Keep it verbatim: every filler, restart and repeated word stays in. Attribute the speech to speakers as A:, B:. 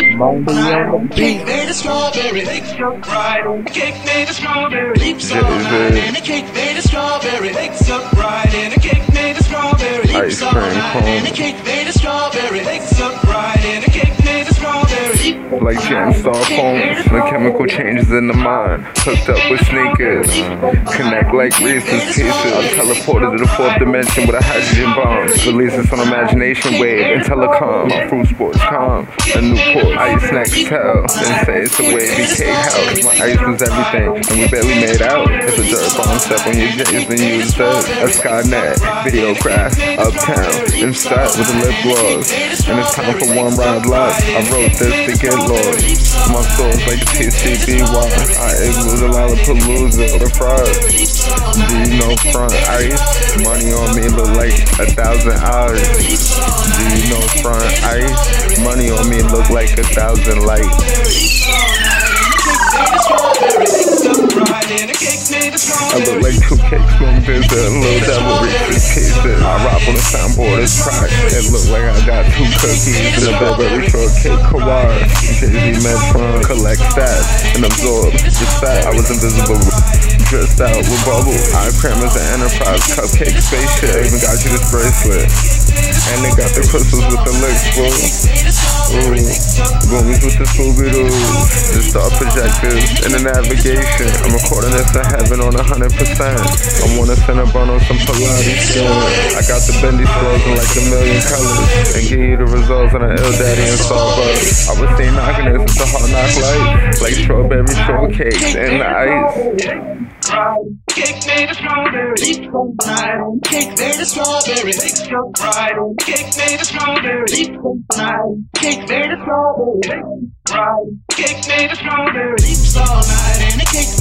A: Monday on the
B: Cake made of strawberry, baked up right. Cake made of strawberry, leaves all night. And a cake made of strawberry, baked up right. And a cake made of strawberry, leaves all night. And a cake made of strawberry, baked up right. And a cake made of strawberry.
C: Like jam star phones, the chemical changes in the mind. Hooked up with sneakers, connect like Reese's Pieces. I'm teleported to the fourth dimension with a hydrogen bomb. Releases some imagination wave and telecom. My fruit sports calm, a Newport ice next tell. Then say it's a wavy cake house. My ice was everything, and we barely made out. If a dirt bomb step on your J's, then use that. A Skynet, Videocraft, Uptown, and start with a lip gloss. And it's time for one ride left. I wrote this to get lost. My soul's like T C B Y. I igloo the Lollapalooza, the fries. Do you know front ice? Money on me look like a thousand hours. Do you know front ice? Money on me look like a thousand lights. I look like two cakes, smoke this, a little devil Reese's Pieces. I rock on the soundboard, it's crack. It look like I got two cookies and a Burberry Shortcake Kawhi. J A Z Metron, collect stats and absorb the fat. I was invisible, dressed out with bubble. I cram as an Enterprise cupcake spaceship. Even got you this bracelet, and they got the crystals with the licks, bro. Ooh, boomies with the Scooby-Doo, the star projectors and the navigation. I'm recording this in heaven on a hundred percent. I wanna send a bun on some Pilates. I got the bendy scrolls in like a million colors and give you the results on an ill daddy and Starbucks. I was seen knocking this, it's a hard knock light, like strawberry shortcakes and the ice.
B: Cake made of strawberry, cake made of strawberry, cake made of strawberry, cake made of strawberry, cake made of strawberry, leaves all night, and a cake